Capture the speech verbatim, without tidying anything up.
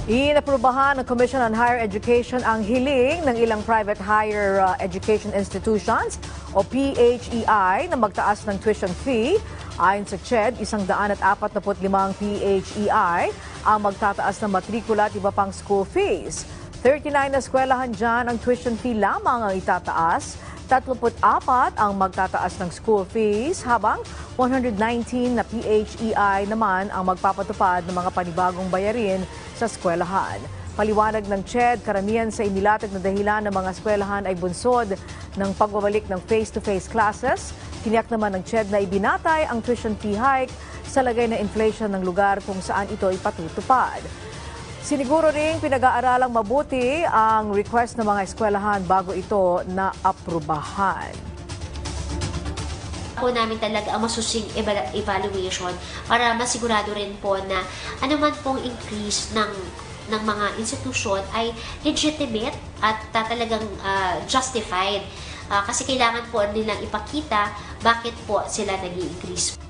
Inaprubahan ng Commission on Higher Education ang hiling ng ilang private higher uh, education institutions o P H E I na magtaas ng tuition fee. Ayon sa C H E D, isang daan at apat na limang P H E I ang magtataas ng matrikula at iba pang school fees. thirty-nine na eskwelahan dyan ang tuition fee lamang ang itataas. tatluput apat ang magtataas ng school fees habang one hundred nineteen na P H E I naman ang magpapatupad ng mga panibagong bayarin sa eskwelahan. Paliwanag ng C H E D, karamihan sa inilatag na dahilan ng mga eskwelahan ay bunsod ng pagbabalik ng face-to-face classes. Tiniyak naman ng C H E D na ibinatay ang tuition fee hike sa lagay na inflation ng lugar kung saan ito ipatutupad. Siniguro ring pinag-aaralang mabuti ang request ng mga eskwelahan bago ito na aprubahan. Po namin talaga ang masusing evaluation para masigurado rin po na anuman pong increase ng ng mga institusyon ay legitimate at uh, talagang uh, justified. Uh, kasi kailangan po nilang ipakita bakit po sila nag-i-increase.